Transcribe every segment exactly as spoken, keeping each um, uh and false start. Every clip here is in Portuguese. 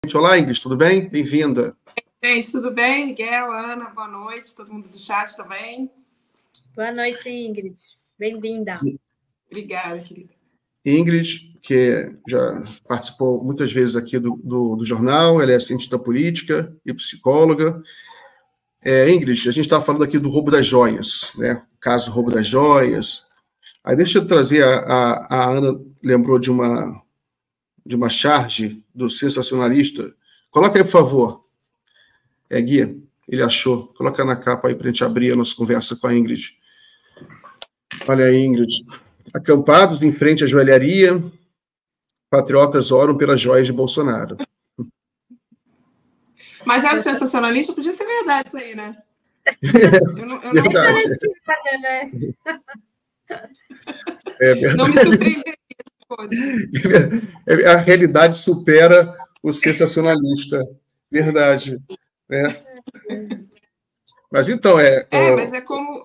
Olá, Ingrid, tudo bem? Bem-vinda. Gente, tudo bem? Miguel, Ana, boa noite. Todo mundo do chat também. Boa noite, Ingrid. Bem-vinda. Obrigada, querida. Ingrid, que já participou muitas vezes aqui do, do, do jornal, ela é cientista política e psicóloga. É, Ingrid, a gente estava falando aqui do roubo das joias, né? O caso do roubo das joias. Aí deixa eu trazer, a, a, a Ana lembrou de uma, de uma charge do sensacionalista. Coloca aí, por favor. É, Guia, ele achou. Coloca na capa aí para a gente abrir a nossa conversa com a Ingrid. Olha aí, Ingrid. Acampados em frente à joalharia, patriotas oram pelas joias de Bolsonaro. Mas era sensacionalista, podia ser verdade isso aí, né? Eu não, eu verdade. Não... É verdade. Não me surpreenderia essa coisa. A realidade supera o sensacionalista. Verdade. É. Mas então, é... É, ó... mas é como...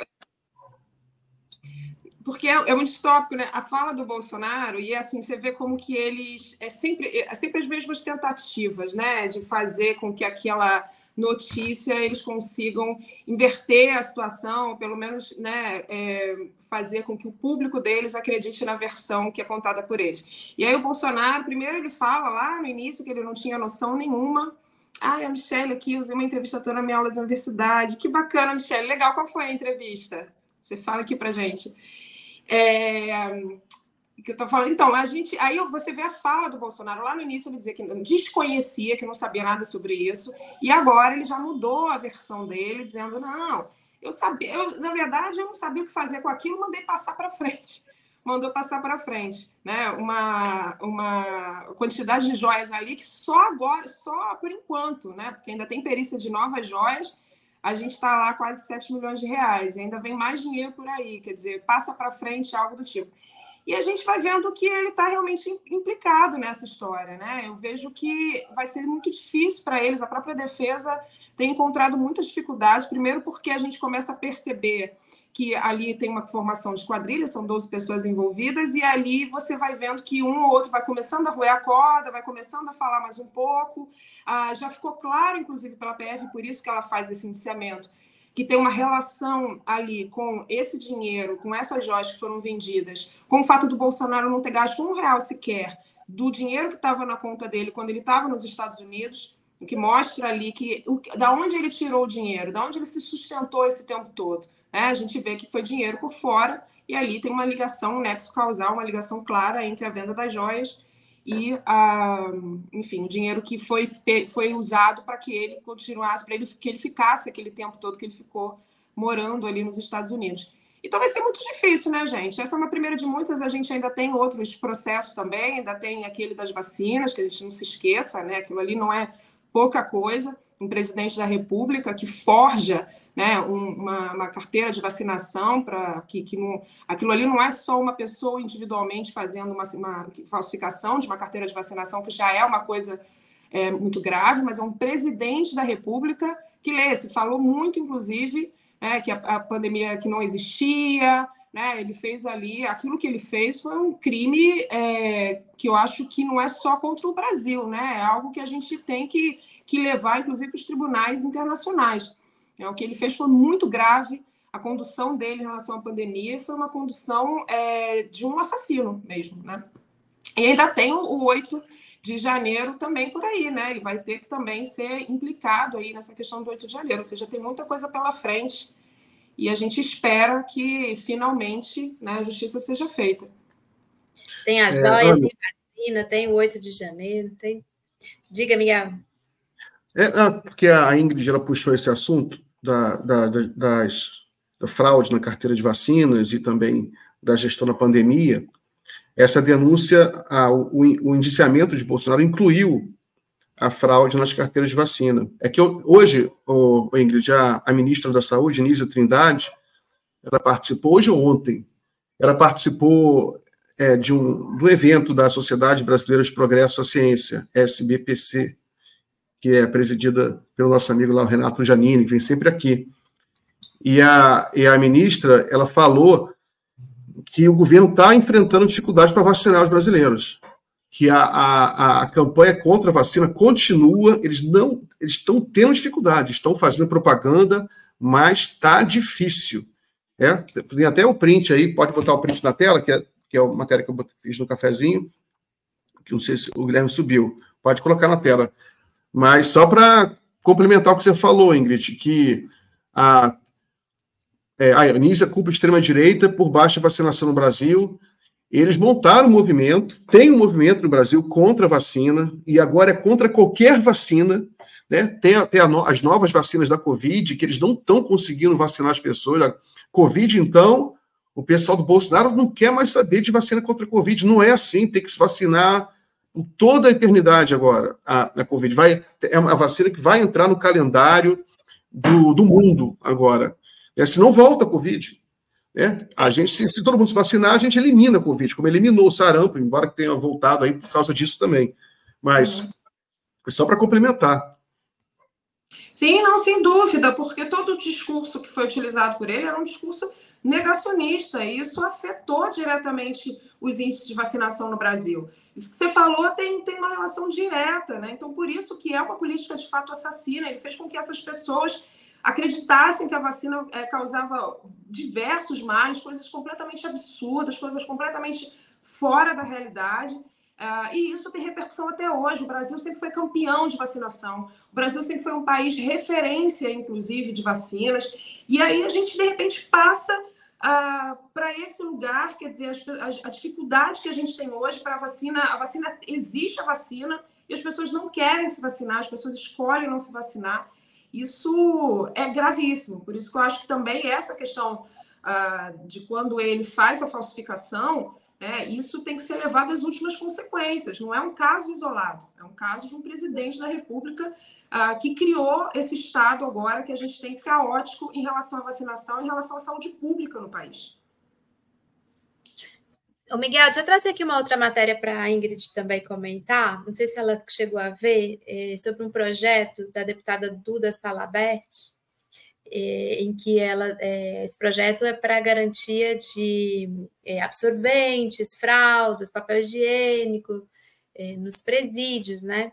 Porque é, é um distópico, né? A fala do Bolsonaro, e assim, você vê como que eles... É sempre, é sempre as mesmas tentativas, né? De fazer com que aquela notícia eles consigam inverter a situação, pelo menos, né, é, fazer com que o público deles acredite na versão que é contada por eles. E aí o Bolsonaro, primeiro ele fala lá no início que ele não tinha noção nenhuma. Ah, a Michelle aqui, usei uma entrevista toda na minha aula de universidade. Que bacana, Michelle. Legal, qual foi a entrevista? Você fala aqui pra gente. É... que eu tô falando. Então, a gente, aí você vê a fala do Bolsonaro lá no início, ele dizia que desconhecia, que não sabia nada sobre isso, e agora ele já mudou a versão dele, dizendo, não, eu sabia, eu, na verdade, eu não sabia o que fazer com aquilo, mandei passar para frente. Mandou passar para frente, né? Uma, uma quantidade de joias ali que só agora, só por enquanto, né? Porque ainda tem perícia de novas joias, a gente está lá quase sete milhões de reais, e ainda vem mais dinheiro por aí, quer dizer, passa para frente, algo do tipo. E a gente vai vendo que ele está realmente implicado nessa história, né? Eu vejo que vai ser muito difícil para eles, a própria defesa tem encontrado muitas dificuldades, primeiro porque a gente começa a perceber que ali tem uma formação de quadrilha, são doze pessoas envolvidas, e ali você vai vendo que um ou outro vai começando a roer a corda, vai começando a falar mais um pouco. Ah, já ficou claro, inclusive, pela P F, por isso que ela faz esse indiciamento, que tem uma relação ali com esse dinheiro, com essas joias que foram vendidas, com o fato do Bolsonaro não ter gasto um real sequer do dinheiro que estava na conta dele quando ele estava nos Estados Unidos, o que mostra ali que, o, da onde ele tirou o dinheiro, da onde ele se sustentou esse tempo todo. Né? A gente vê que foi dinheiro por fora, e ali tem uma ligação, um nexo causal, uma ligação clara entre a venda das joias e, a, enfim, o dinheiro que foi, foi usado para que ele continuasse, para ele, que ele ficasse aquele tempo todo que ele ficou morando ali nos Estados Unidos. Então vai ser muito difícil, né, gente? Essa é uma primeira de muitas, a gente ainda tem outros processos também, ainda tem aquele das vacinas, que a gente não se esqueça, né? Aquilo ali não é pouca coisa, um presidente da República que forja, né, uma, uma carteira de vacinação para que, que não, aquilo ali não é só uma pessoa individualmente fazendo uma, uma falsificação de uma carteira de vacinação, que já é uma coisa é, muito grave, mas é um presidente da República que lê, se falou muito, inclusive, né, que a, a pandemia que não existia, né, ele fez ali, aquilo que ele fez foi um crime é, que eu acho que não é só contra o Brasil, né, é algo que a gente tem que, que levar, inclusive, para os tribunais internacionais. É, o que ele fez foi muito grave, a condução dele em relação à pandemia foi uma condução é, de um assassino mesmo, né? E ainda tem o oito de janeiro também por aí, né? Ele vai ter que também ser implicado aí nessa questão do oito de janeiro, ou seja, tem muita coisa pela frente e a gente espera que finalmente, né, a justiça seja feita. Tem as joias, é, tem vacina, tem o oito de janeiro, tem... Diga, Miguel. É, porque a Ingrid ela puxou esse assunto da, da, das, da fraude na carteira de vacinas e também da gestão da pandemia. Essa denúncia, a, o, o indiciamento de Bolsonaro incluiu a fraude nas carteiras de vacina. É que eu, hoje, o, o Ingrid, a, a ministra da Saúde, Nízia Trindade, ela participou, hoje ou ontem, ela participou é, de, um, de um evento da Sociedade Brasileira de Progresso à Ciência, S B P C, que é presidida pelo nosso amigo lá, o Renato Giannini, que vem sempre aqui. E a, e a ministra, ela falou que o governo está enfrentando dificuldades para vacinar os brasileiros, que a, a, a campanha contra a vacina continua, eles não eles estão tendo dificuldade, estão fazendo propaganda, mas está difícil. É? Tem até o print aí, pode botar o print na tela, que é, que é a matéria que eu fiz no cafezinho, que não sei se o Guilherme subiu, pode colocar na tela. Mas só para complementar o que você falou, Ingrid, que a, é, a Anísia culpa a extrema-direita por baixa vacinação no Brasil. Eles montaram um movimento, tem um movimento no Brasil contra a vacina, e agora é contra qualquer vacina, né? Tem até as novas vacinas da Covid, que eles não estão conseguindo vacinar as pessoas. A Covid, então, o pessoal do Bolsonaro não quer mais saber de vacina contra a Covid. Não é assim, tem que se vacinar por toda a eternidade agora. A, a Covid vai, é uma vacina que vai entrar no calendário do, do mundo agora. É, senão volta a Covid. É, a gente, se, se todo mundo se vacinar, a gente elimina a Covid, como eliminou o sarampo, embora tenha voltado aí por causa disso também. Mas, uhum. Só para complementar. Sim, não, sem dúvida, porque todo o discurso que foi utilizado por ele era um discurso negacionista, e isso afetou diretamente os índices de vacinação no Brasil. Isso que você falou tem, tem uma relação direta, né? Então, por isso que é uma política de fato assassina. Ele fez com que essas pessoas acreditassem que a vacina é, causava diversos males, coisas completamente absurdas, coisas completamente fora da realidade. Uh, e isso tem repercussão até hoje. O Brasil sempre foi campeão de vacinação. O Brasil sempre foi um país referência, inclusive, de vacinas. E aí a gente, de repente, passa uh, para esse lugar, quer dizer, a, a dificuldade que a gente tem hoje para a vacina. A vacina, existe a vacina e as pessoas não querem se vacinar, as pessoas escolhem não se vacinar. Isso é gravíssimo. Por isso que eu acho que também essa questão uh, de quando ele faz a falsificação, é, isso tem que ser levado às últimas consequências. Não é um caso isolado, é um caso de um presidente da República uh, que criou esse estado agora que a gente tem caótico em relação à vacinação, em relação à saúde pública no país. Ô Miguel, deixa eu trazer aqui uma outra matéria para a Ingrid também comentar. Não sei se ela chegou a ver, é, sobre um projeto da deputada Duda Salabert, é, em que ela, é, esse projeto é para garantia de é, absorventes, fraldas, papel higiênico é, nos presídios, né?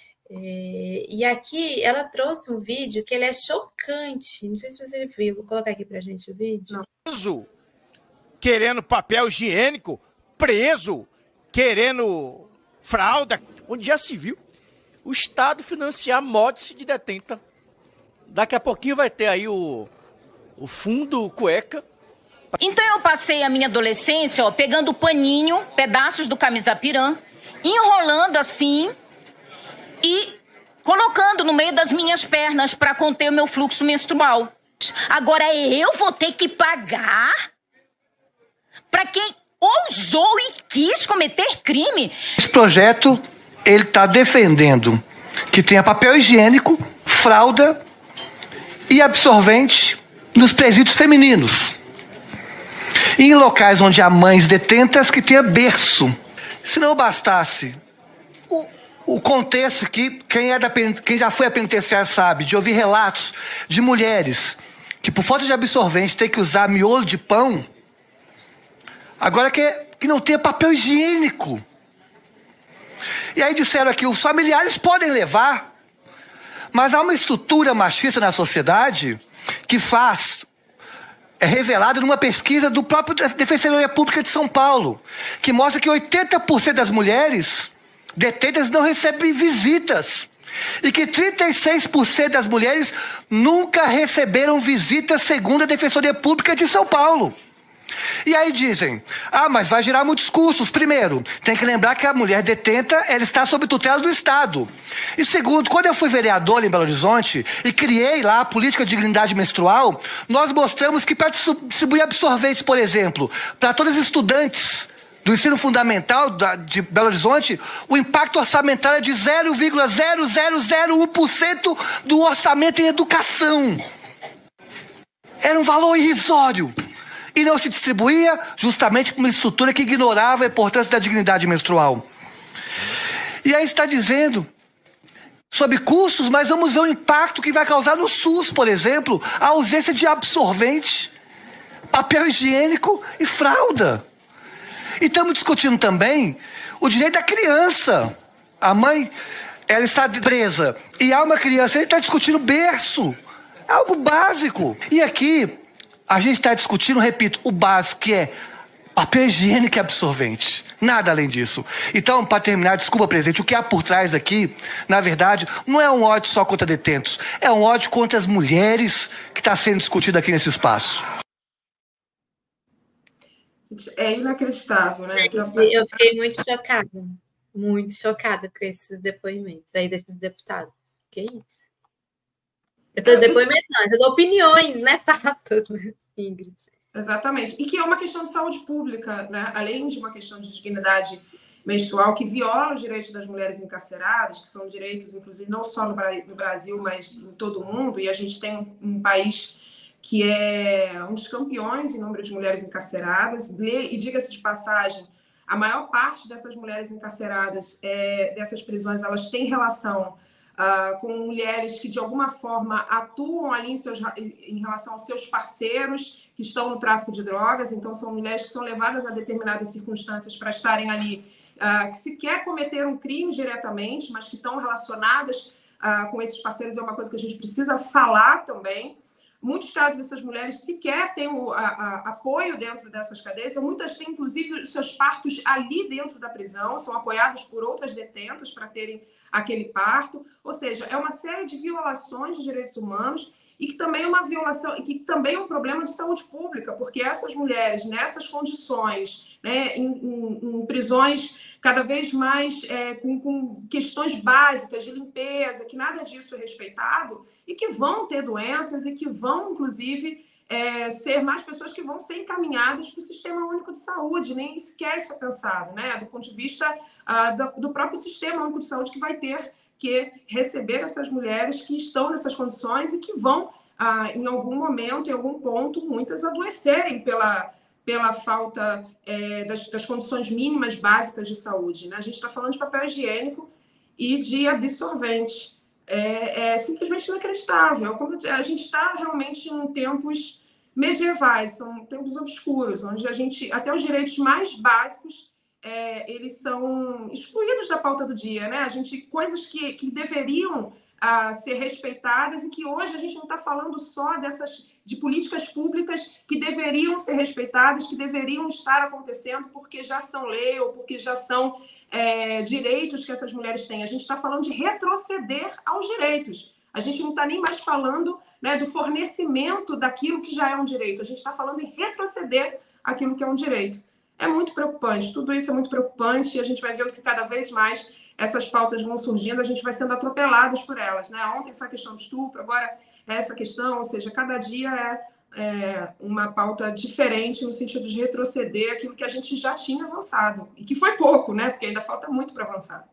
É, e aqui ela trouxe um vídeo que ele é chocante. Não sei se você viu, vou colocar aqui para a gente o vídeo. Não. Querendo papel higiênico, preso, querendo fralda, onde já se viu o Estado financiar mods de detenta. Daqui a pouquinho vai ter aí o, o fundo cueca. Então eu passei a minha adolescência, ó, pegando paninho, pedaços do camisa pirã, enrolando assim e colocando no meio das minhas pernas para conter o meu fluxo menstrual. Agora eu vou ter que pagar para quem ousou e quis cometer crime. Esse projeto, ele está defendendo que tenha papel higiênico, fralda e absorvente nos presídios femininos. E em locais onde há mães detentas, que tenha berço. Se não bastasse o, o contexto que quem, é da, quem já foi a penitenciária sabe, de ouvir relatos de mulheres que por falta de absorvente tem que usar miolo de pão. Agora que, que não tem papel higiênico. E aí disseram aqui, os familiares podem levar, mas há uma estrutura machista na sociedade que faz, é revelada numa pesquisa do próprio Defensoria Pública de São Paulo, que mostra que oitenta por cento das mulheres detentas não recebem visitas. E que trinta e seis por cento das mulheres nunca receberam visitas, segundo a Defensoria Pública de São Paulo. E aí dizem, ah, mas vai gerar muitos custos. Primeiro, tem que lembrar que a mulher detenta, ela está sob tutela do Estado. E segundo, quando eu fui vereador em Belo Horizonte e criei lá a política de dignidade menstrual, nós mostramos que para distribuir absorventes, por exemplo, para todos os estudantes do ensino fundamental de Belo Horizonte, o impacto orçamentário é de zero vírgula zero zero zero um por cento do orçamento em educação. Era um valor irrisório. E não se distribuía justamente por uma estrutura que ignorava a importância da dignidade menstrual. E aí está dizendo sobre custos, mas vamos ver o impacto que vai causar no SUS, por exemplo, a ausência de absorvente, papel higiênico e fralda. E estamos discutindo também o direito da criança. A mãe, ela está presa e há uma criança, ele está discutindo berço. É algo básico. E aqui, a gente está discutindo, repito, o básico, que é papel higiênico e absorvente. Nada além disso. Então, para terminar, desculpa, presidente, o que há por trás aqui, na verdade, não é um ódio só contra detentos, é um ódio contra as mulheres que está sendo discutido aqui nesse espaço. É inacreditável, né? Eu fiquei muito chocada, muito chocada com esses depoimentos aí desses deputados. Que isso? Esses depoimentos não, essas opiniões, né? Fatos, né, Ingrid? Exatamente. E que é uma questão de saúde pública, né? Além de uma questão de dignidade menstrual, que viola os direitos das mulheres encarceradas, que são direitos, inclusive, não só no Brasil, mas em todo o mundo. E a gente tem um, um país que é um dos campeões em número de mulheres encarceradas. E, diga-se de passagem, a maior parte dessas mulheres encarceradas, é, dessas prisões, elas têm relação Uh, com mulheres que, de alguma forma, atuam ali em, seus, em relação aos seus parceiros que estão no tráfico de drogas. Então, são mulheres que são levadas a determinadas circunstâncias para estarem ali, uh, que sequer cometeram um crime diretamente, mas que estão relacionadas uh, com esses parceiros. É uma coisa que a gente precisa falar também. Muitos casos dessas mulheres sequer têm o a, a, apoio dentro dessas cadeias. Muitas têm, inclusive, os seus partos ali dentro da prisão, são apoiadas por outras detentas para terem aquele parto. Ou seja, é uma série de violações de direitos humanos e que também é uma violação, e que também é um problema de saúde pública, porque essas mulheres, nessas condições, né, em, em, em prisões cada vez mais é, com, com questões básicas de limpeza, que nada disso é respeitado, e que vão ter doenças e que vão, inclusive, é, ser mais pessoas que vão ser encaminhadas para o Sistema Único de Saúde, nem sequer isso é pensado, né? Do ponto de vista uh, do, do próprio Sistema Único de Saúde, que vai ter que receber essas mulheres que estão nessas condições e que vão, uh, em algum momento, em algum ponto, muitas adoecerem pela, pela falta é, das, das condições mínimas básicas de saúde, né? A gente está falando de papel higiênico e de absorvente. É, é simplesmente inacreditável. Como a gente está realmente em tempos medievais, são tempos obscuros, onde a gente, até os direitos mais básicos, é, eles são excluídos da pauta do dia, né? A gente, coisas que, que deveriam ah, ser respeitadas e que hoje a gente não está falando só dessas de políticas públicas que deveriam ser respeitadas, que deveriam estar acontecendo porque já são lei ou porque já são é, direitos que essas mulheres têm. A gente está falando de retroceder aos direitos. A gente não está nem mais falando, né, do fornecimento daquilo que já é um direito. A gente está falando em retroceder aquilo que é um direito. É muito preocupante. Tudo isso é muito preocupante e a gente vai vendo que cada vez mais essas pautas vão surgindo, a gente vai sendo atropelados por elas, né? Ontem foi a questão do estupro, agora é essa questão, ou seja, cada dia é, é uma pauta diferente no sentido de retroceder aquilo que a gente já tinha avançado, e que foi pouco, né? Porque ainda falta muito para avançar.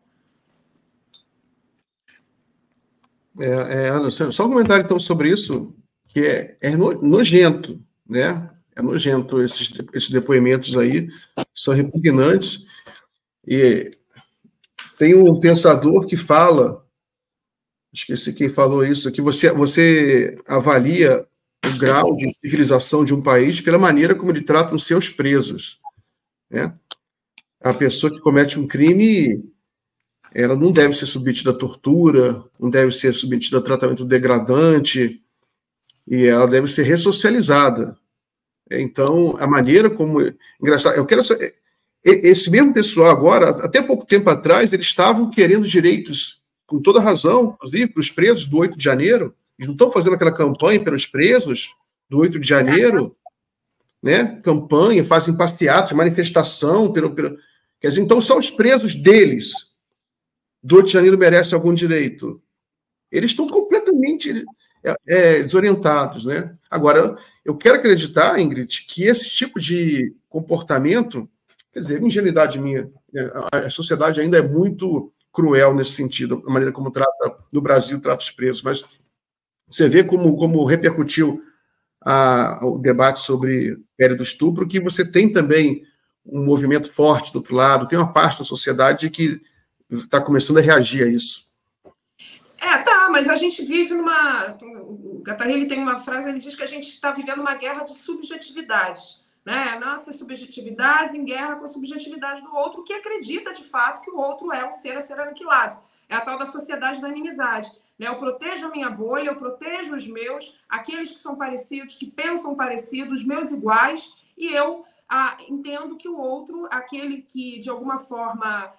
É, é, Ana, só um comentário, então, sobre isso, que é, é nojento, né? É nojento esses, esses depoimentos aí, são repugnantes, e tem um pensador que fala, esqueci quem falou isso, que você, você avalia o grau de civilização de um país pela maneira como ele trata os seus presos, né? A pessoa que comete um crime, ela não deve ser submetida à tortura, não deve ser submetida a tratamento degradante, e ela deve ser ressocializada. Então, a maneira como... Engraçado, eu quero saber... Esse mesmo pessoal agora, até pouco tempo atrás, eles estavam querendo direitos, com toda razão, inclusive para os presos do oito de janeiro. Eles não estão fazendo aquela campanha pelos presos do oito de janeiro, né? Campanha, fazem passeatas, manifestação. Pelo, pelo... Quer dizer, então só os presos deles do oito de janeiro merecem algum direito. Eles estão completamente é, é, desorientados, né? Agora, eu quero acreditar, Ingrid, que esse tipo de comportamento... Quer dizer, ingenuidade minha. A sociedade ainda é muito cruel nesse sentido, a maneira como trata, no Brasil, trata os presos. Mas você vê como, como repercutiu a, o debate sobre pele do estupro, que você tem também um movimento forte do outro lado, tem uma parte da sociedade que está começando a reagir a isso. É, tá, mas a gente vive numa... O Guattari, ele tem uma frase, ele diz que a gente está vivendo uma guerra de subjetividades. né? Nossas subjetividades em guerra com a subjetividade do outro, que acredita de fato que o outro é um ser a ser aniquilado. É a tal da sociedade da inimizade. Né? Eu protejo a minha bolha, eu protejo os meus, aqueles que são parecidos, que pensam parecidos, meus iguais, e eu ah, entendo que o outro, aquele que de alguma forma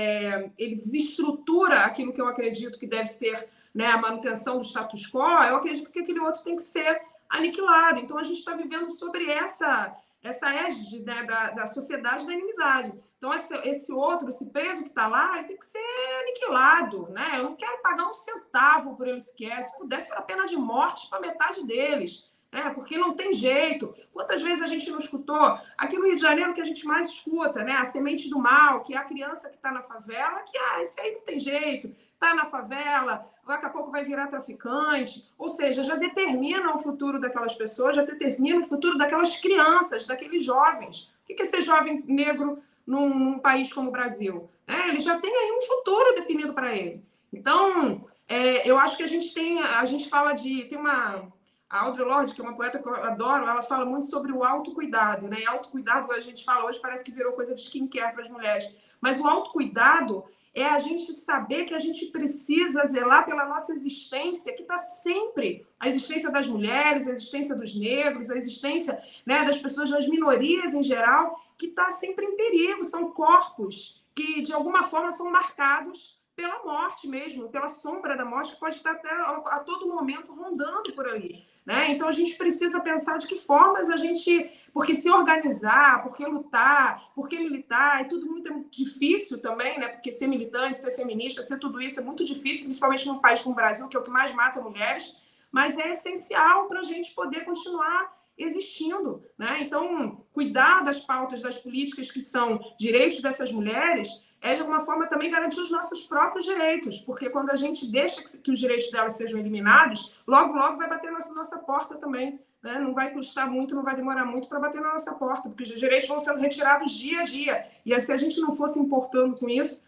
é, ele desestrutura aquilo que eu acredito que deve ser, né, a manutenção do status quo, eu acredito que aquele outro tem que ser aniquilado. Então a gente está vivendo sobre essa essa égide, né, da, da sociedade da inimizade. Então, esse, esse outro, esse preso que está lá, ele tem que ser aniquilado, né? Eu não quero pagar um centavo por ele sequer. Se pudesse, era pena de morte para metade deles, né? Porque não tem jeito. Quantas vezes a gente não escutou? Aqui no Rio de Janeiro, que a gente mais escuta, né? A semente do mal, que é a criança que está na favela, que, ah, esse aí não tem jeito. Está na favela, daqui a pouco vai virar traficante, ou seja, já determina o futuro daquelas pessoas, já determina o futuro daquelas crianças, daqueles jovens. O que é ser jovem negro num, num país como o Brasil? É, ele já tem aí um futuro definido para ele. Então, é, eu acho que a gente tem, a gente fala de, tem uma, a Audre Lorde, que é uma poeta que eu adoro, ela fala muito sobre o autocuidado, né? E autocuidado, a gente fala hoje, parece que virou coisa de skincare para as mulheres, mas o autocuidado é a gente saber que a gente precisa zelar pela nossa existência, que está sempre, a existência das mulheres, a existência dos negros, a existência, né, das pessoas, das minorias em geral, que está sempre em perigo. São corpos que, de alguma forma, são marcados pela morte mesmo, pela sombra da morte, que pode estar até a todo momento rondando por ali. Né? Então, a gente precisa pensar de que formas a gente... Porque se organizar, porque lutar, porque militar, é tudo muito difícil também, né? Porque ser militante, ser feminista, ser tudo isso é muito difícil, principalmente num país como o Brasil, que é o que mais mata mulheres, mas é essencial para a gente poder continuar existindo. Né? Então, cuidar das pautas, das políticas que são direitos dessas mulheres... é, de alguma forma, também garantir os nossos próprios direitos, porque quando a gente deixa que os direitos delas sejam eliminados, logo, logo vai bater na nossa porta também. Né? Não vai custar muito, não vai demorar muito para bater na nossa porta, porque os direitos vão sendo retirados dia a dia. E se a gente não fosse importando com isso,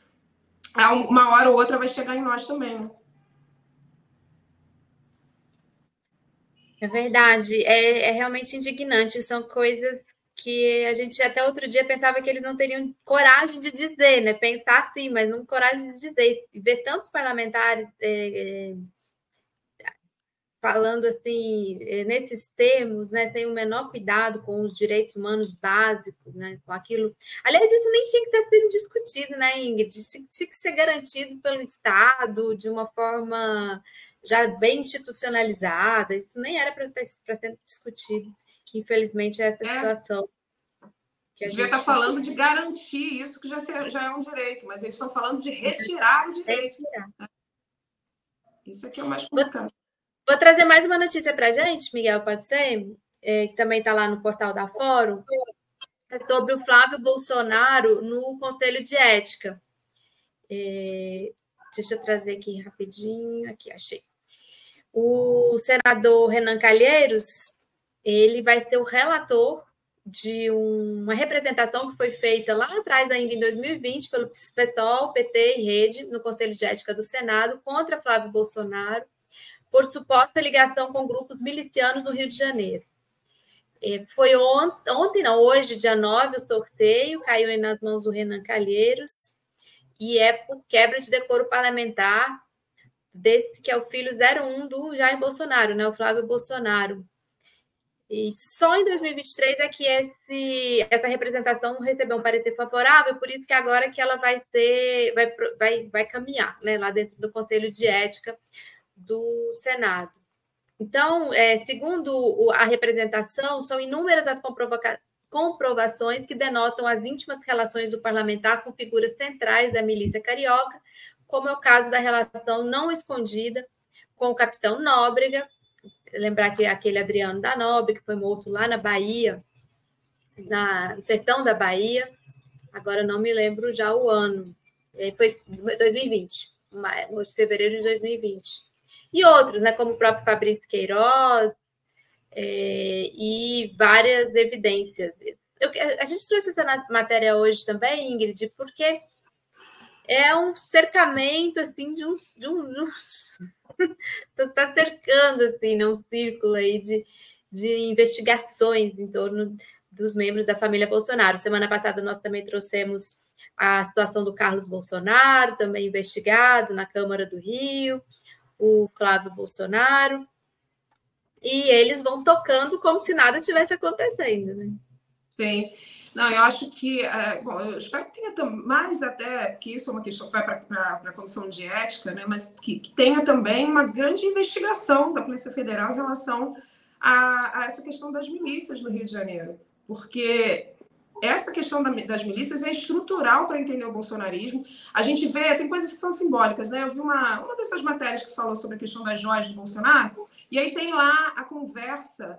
uma hora ou outra vai chegar em nós também. Né? É verdade, é, é realmente indignante, são coisas que a gente até outro dia pensava que eles não teriam coragem de dizer, né? Pensar assim, mas não coragem de dizer. E ver tantos parlamentares é, é, falando assim, é, nesses termos, né? Sem o menor cuidado com os direitos humanos básicos, né? Com aquilo. Aliás, isso nem tinha que estar sendo discutido, né, Ingrid? Isso tinha que ser garantido pelo Estado de uma forma já bem institucionalizada. Isso nem era para ser discutido. Que infelizmente é essa situação. É. Que a Devia gente... estar falando de garantir isso, que já, já é um direito, mas eles estão falando de retirar o direito. Retirar. Isso aqui é o mais complicado. Vou, vou trazer mais uma notícia para a gente, Miguel, pode ser? É, que também está lá no portal da Fórum, é sobre o Flávio Bolsonaro no Conselho de Ética. É, deixa eu trazer aqui rapidinho. Aqui, achei. O senador Renan Calheiros... ele vai ser o relator de uma representação que foi feita lá atrás, ainda em dois mil e vinte, pelo PSOL, P T e Rede, no Conselho de Ética do Senado, contra Flávio Bolsonaro, por suposta ligação com grupos milicianos no Rio de Janeiro. Foi ontem, ontem não, hoje, dia nove, o sorteio, caiu nas mãos do Renan Calheiros, e é por quebra de decoro parlamentar, desse que é o filho zero um do Jair Bolsonaro, né, o Flávio Bolsonaro. E só em dois mil e vinte e três é que esse, essa representação recebeu um parecer favorável, por isso que agora que ela vai ser, vai, vai, vai caminhar, né, lá dentro do Conselho de Ética do Senado. Então, é, segundo a representação, são inúmeras as comprovações que denotam as íntimas relações do parlamentar com figuras centrais da milícia carioca, como é o caso da relação não escondida com o capitão Nóbrega. Lembrar que aquele Adriano da Nobre, que foi morto lá na Bahia, na, no sertão da Bahia, agora não me lembro já o ano, foi dois mil e vinte, de fevereiro de dois mil e vinte. E outros, né, como o próprio Fabrício Queiroz, é, e várias evidências. Eu, a gente trouxe essa matéria hoje também, Ingrid, porque é um cercamento assim de uns... De um, de uns... está cercando assim, né, um círculo aí de, de investigações em torno dos membros da família Bolsonaro. Semana passada nós também trouxemos a situação do Carlos Bolsonaro, também investigado na Câmara do Rio, o Flávio Bolsonaro, e eles vão tocando como se nada tivesse acontecendo, né? Sim. Não, eu acho que, é, bom, eu espero que tenha mais até, que isso é uma questão que vai para a Comissão de Ética, né, mas que, que tenha também uma grande investigação da Polícia Federal em relação a, a essa questão das milícias no Rio de Janeiro, porque essa questão da, das milícias é estrutural para entender o bolsonarismo. A gente vê, tem coisas que são simbólicas, né? Eu vi uma, uma dessas matérias que falou sobre a questão das joias do Bolsonaro, e aí tem lá a conversa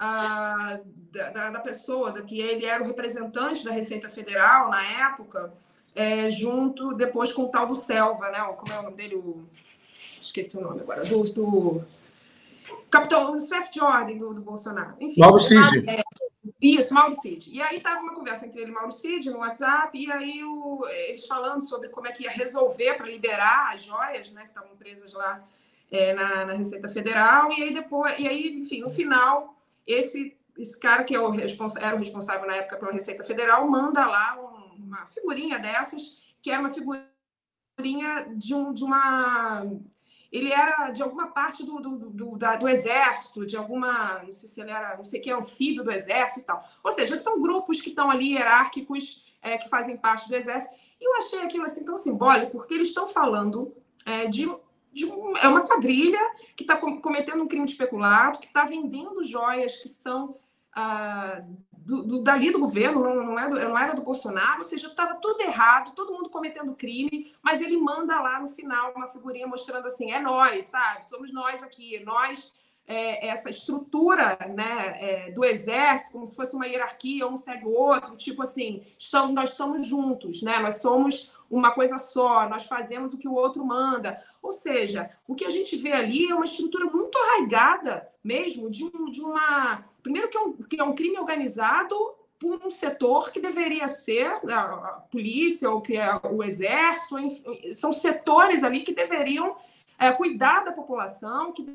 a, da, da pessoa, da, que ele era o representante da Receita Federal na época, é, junto depois com o tal do Selva, né? Como é o nome dele? O, esqueci o nome agora, do, do capitão, o chefe de ordem do, do Bolsonaro. Enfim, Mauro Cid. É, isso, Mauro Cid. E aí estava uma conversa entre ele e Mauro Cid no WhatsApp, e aí o, eles falando sobre como é que ia resolver para liberar as joias, né, que estavam presas lá é, na, na Receita Federal, e aí depois, e aí, enfim, no final, esse, esse cara que é o responsa- era o responsável na época pela Receita Federal manda lá um, uma figurinha dessas, que era uma figurinha de, um, de uma... Ele era de alguma parte do, do, do, da, do exército, de alguma, não sei se ele era, não sei que é anfíbio do exército e tal. Ou seja, são grupos que estão ali hierárquicos, é, que fazem parte do exército. E eu achei aquilo assim tão simbólico, porque eles estão falando é, de, de um, é uma quadrilha que está cometendo um crime de peculato, que está vendendo joias que são ah, do, do, dali do governo, não, não, é do, não era do Bolsonaro, ou seja, estava tudo errado, todo mundo cometendo crime, mas ele manda lá no final uma figurinha mostrando assim, é nós, sabe? Somos nós aqui, nós, é, essa estrutura, né, é, do exército, como se fosse uma hierarquia, um segue o outro, tipo assim, estamos, nós estamos juntos, né? Nós somos uma coisa só, nós fazemos o que o outro manda. Ou seja, o que a gente vê ali é uma estrutura muito arraigada mesmo, de, um, de uma... Primeiro que é, um, que é um crime organizado por um setor que deveria ser a, a polícia, ou que é o exército, enfim, são setores ali que deveriam é, cuidar da população, que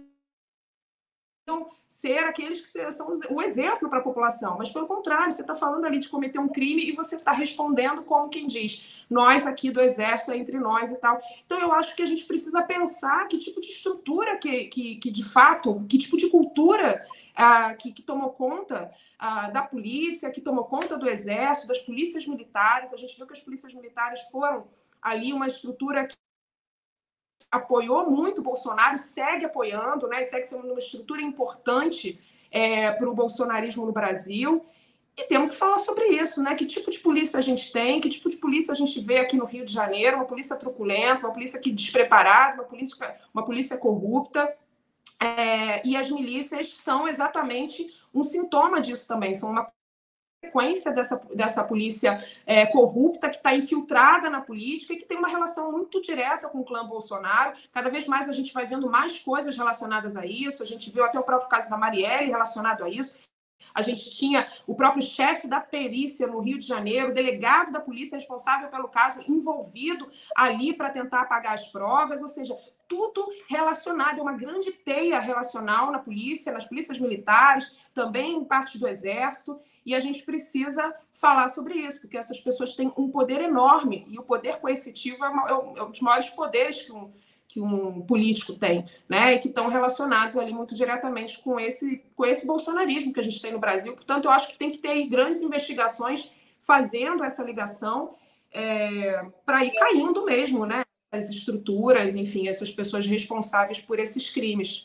ser aqueles que são o exemplo para a população, mas pelo contrário, você está falando ali de cometer um crime e você está respondendo como quem diz, nós aqui do Exército, é entre nós e tal. Então eu acho que a gente precisa pensar que tipo de estrutura que, que, que de fato, que tipo de cultura ah, que, que tomou conta ah, da polícia, que tomou conta do Exército, das polícias militares. A gente viu que as polícias militares foram ali uma estrutura que apoiou muito o Bolsonaro, segue apoiando, né? Segue sendo uma estrutura importante é, para o bolsonarismo no Brasil. E temos que falar sobre isso, né? Que tipo de polícia a gente tem, que tipo de polícia a gente vê aqui no Rio de Janeiro, uma polícia truculenta, uma polícia que despreparada, uma polícia, uma polícia corrupta. É, e as milícias são exatamente um sintoma disso também, são uma consequência dessa, dessa polícia é, corrupta que está infiltrada na política e que tem uma relação muito direta com o clã Bolsonaro. Cada vez mais a gente vai vendo mais coisas relacionadas a isso. A gente viu até o próprio caso da Marielle relacionado a isso. A gente tinha o próprio chefe da perícia no Rio de Janeiro, o delegado da polícia responsável pelo caso, envolvido ali para tentar apagar as provas, ou seja, tudo relacionado, é uma grande teia relacional na polícia, nas polícias militares, também em parte do Exército, e a gente precisa falar sobre isso, porque essas pessoas têm um poder enorme, e o poder coercitivo é um dos maiores poderes que um que um político tem, né, e que estão relacionados ali muito diretamente com esse, com esse bolsonarismo que a gente tem no Brasil. Portanto, eu acho que tem que ter aí grandes investigações fazendo essa ligação é, para ir caindo mesmo, né, as estruturas, enfim, essas pessoas responsáveis por esses crimes.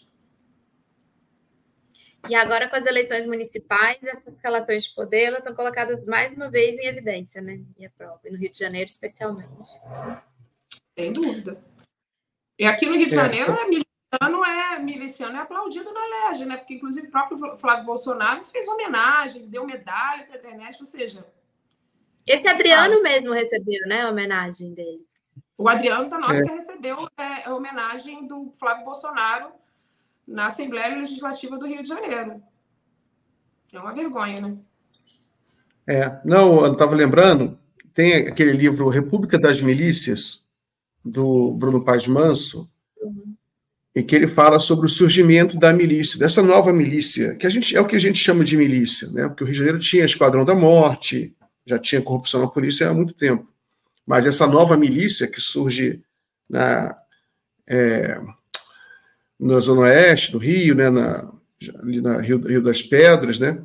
E agora, com as eleições municipais, essas relações de poder, elas são colocadas mais uma vez em evidência, né, e a prova, no Rio de Janeiro especialmente. Sem dúvida. E aqui no Rio de Janeiro, é, miliciano, é, miliciano é aplaudido na L E G, né? Porque, inclusive, o próprio Flávio Bolsonaro fez homenagem, deu medalha para a internet, ou seja... Esse Adriano ah, mesmo recebeu, né, a homenagem deles. O Adriano da Nóbrega é. recebeu é, a homenagem do Flávio Bolsonaro na Assembleia Legislativa do Rio de Janeiro. É uma vergonha, né? É, não, eu estava lembrando, tem aquele livro República das Milícias, do Bruno Paz Manso, uhum. em que ele fala sobre o surgimento da milícia, dessa nova milícia, que a gente, é o que a gente chama de milícia, né? Porque o Rio de Janeiro tinha Esquadrão da Morte, já tinha corrupção na polícia há muito tempo. Mas essa nova milícia que surge na, é, na Zona Oeste do Rio, né? na, ali na Rio, Rio das Pedras, né?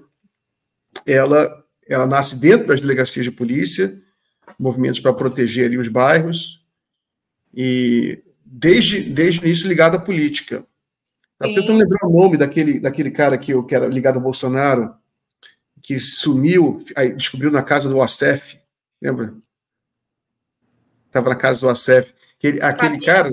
ela, ela nasce dentro das delegacias de polícia, movimentos para proteger ali os bairros, e desde, desde o início ligado à política. Estava tentando lembrar o nome daquele, daquele cara que, eu, que era ligado ao Bolsonaro, que sumiu, aí descobriu na casa do Acef, lembra? Estava na casa do Acef. Aquele, aquele cara...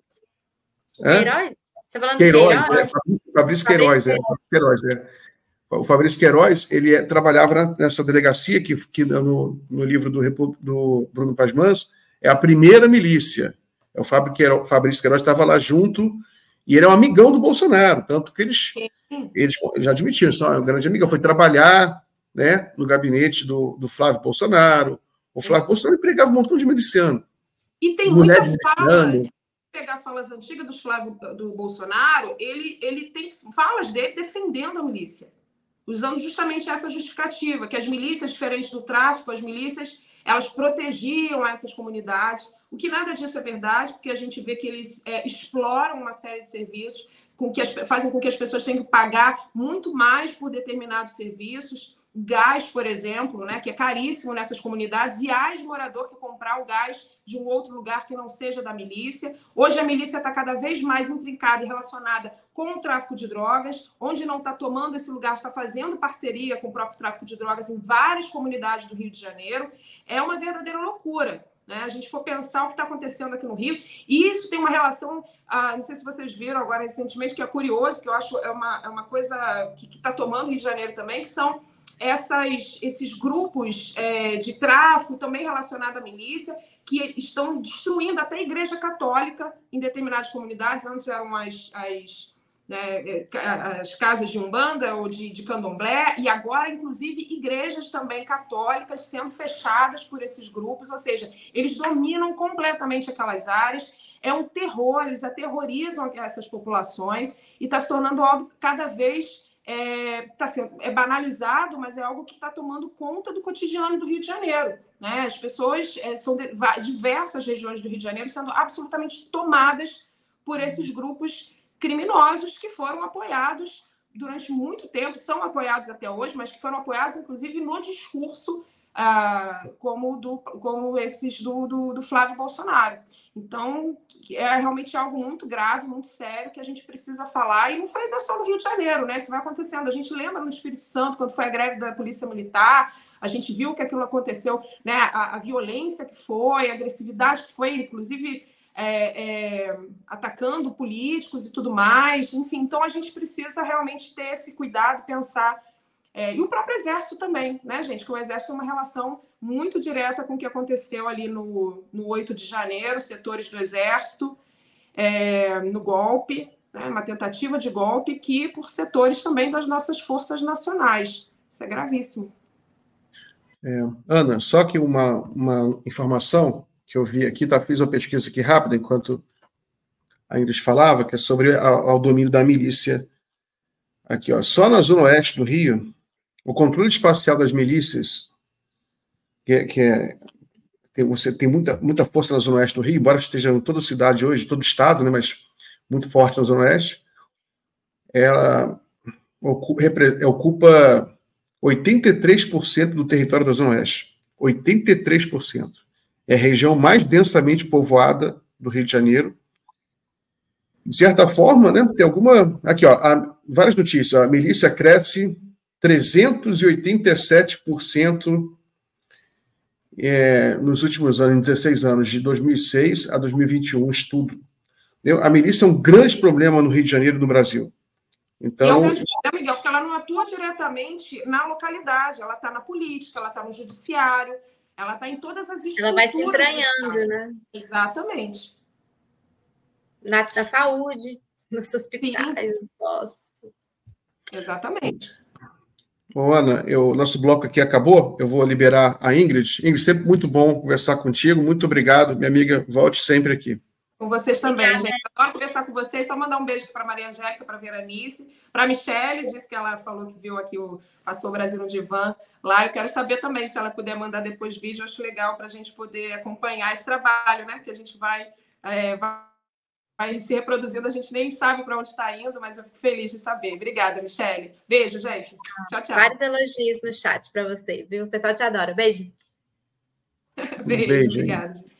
Queiroz? Você está falando Queiroz, do Queiroz? É, Fabrício, Fabrício Queiroz, é, Queiroz, é. O Fabrício Queiroz, ele é, trabalhava nessa delegacia, que, que no, no livro do, do Bruno Pasmans, é a primeira milícia. É o Fabrício Queiroz estava lá junto, e ele é um amigão do Bolsonaro, tanto que eles, eles já admitiram, só é um grande amigo, foi trabalhar, né, no gabinete do, do Flávio Bolsonaro. O Flávio Bolsonaro empregava um montão de miliciano. E tem mulher muitas de falas, miliciano. se pegar falas antigas do Flávio do Bolsonaro, ele, ele tem falas dele defendendo a milícia, usando justamente essa justificativa, que as milícias, diferentes do tráfico, as milícias, elas protegiam essas comunidades, o que nada disso é verdade, porque a gente vê que eles é, exploram uma série de serviços, com que as, fazem com que as pessoas tenham que pagar muito mais por determinados serviços, gás, por exemplo, né, que é caríssimo nessas comunidades, e há morador que comprar o gás de um outro lugar que não seja da milícia. Hoje a milícia está cada vez mais intrincada e relacionada com o tráfico de drogas, onde não está tomando esse lugar, está fazendo parceria com o próprio tráfico de drogas em várias comunidades do Rio de Janeiro. É uma verdadeira loucura, né? A gente for pensar o que está acontecendo aqui no Rio, e isso tem uma relação, ah, não sei se vocês viram agora recentemente, que é curioso, que eu acho é uma, é uma coisa que está tomando o Rio de Janeiro também, que são Essas, esses grupos é, de tráfico também relacionados à milícia, que estão destruindo até a Igreja Católica em determinadas comunidades. Antes eram as, as, né, as casas de Umbanda ou de, de Candomblé, e agora, inclusive, igrejas também católicas sendo fechadas por esses grupos, ou seja, eles dominam completamente aquelas áreas. É um terror, eles aterrorizam essas populações, e está se tornando algo cada vez... É, tá sendo, é banalizado, mas é algo que está tomando conta do cotidiano do Rio de Janeiro, né? As pessoas é, são de, diversas regiões do Rio de Janeiro sendo absolutamente tomadas por esses grupos criminosos que foram apoiados durante muito tempo, são apoiados até hoje, mas que foram apoiados, inclusive, no discurso ah, como, do, como esses do, do, do Flávio Bolsonaro. Então, é realmente algo muito grave, muito sério, que a gente precisa falar, e não foi só no Rio de Janeiro, né? Isso vai acontecendo. A gente lembra no Espírito Santo, quando foi a greve da Polícia Militar, a gente viu que aquilo aconteceu, né? A, a violência que foi, a agressividade que foi, inclusive é, é, atacando políticos e tudo mais. Enfim, então a gente precisa realmente ter esse cuidado, pensar. É, e o próprio Exército também, né, gente? Que o Exército tem uma relação muito direta com o que aconteceu ali no, no oito de janeiro, setores do Exército, é, no golpe, né, uma tentativa de golpe, que por setores também das nossas forças nacionais. Isso é gravíssimo. É, Ana, só que uma, uma informação que eu vi aqui, tá, fiz uma pesquisa aqui rápida, enquanto a Ingrid falava, que é sobre o domínio da milícia. Aqui, ó, só na Zona Oeste do Rio, o controle espacial das milícias, que é, que é tem, você tem muita, muita força na Zona Oeste do Rio, embora esteja em toda a cidade hoje, todo o estado, né, mas muito forte na Zona Oeste, ela ocupa oitenta e três por cento do território da Zona Oeste. oitenta e três por cento. É a região mais densamente povoada do Rio de Janeiro. De certa forma, né, tem alguma... Aqui, ó, há várias notícias. A milícia cresce trezentos e oitenta e sete por cento é, nos últimos anos, em dezesseis anos, de dois mil e seis a dois mil e vinte e um, estudo. A milícia é um grande problema no Rio de Janeiro e no Brasil. Então, e é um grande problema, Miguel, porque ela não atua diretamente na localidade, ela está na política, ela está no judiciário, ela está em todas as estruturas. Ela vai se entranhando, né? Exatamente. Na, na saúde, nos hospitais, nos postos. Exatamente. Ô, Ana, o nosso bloco aqui acabou, eu vou liberar a Ingrid. Ingrid, sempre muito bom conversar contigo, muito obrigado, minha amiga, volte sempre aqui. Com vocês também, Obrigada. gente. Adoro conversar com vocês. Só mandar um beijo para Maria Angélica, para Veranice, para a Michelle, disse que ela falou que viu aqui o Passou o Brasil no Divã lá. Eu quero saber também, se ela puder mandar depois vídeo, eu acho legal para a gente poder acompanhar esse trabalho, né? Que a gente vai, é, vai, vai se reproduzindo, a gente nem sabe para onde está indo, mas eu fico feliz de saber. Obrigada, Michelle. Beijo, gente. Tchau, tchau. Vários elogios no chat para você, viu? O pessoal te adora. Beijo. Beijo, Beijo, obrigada.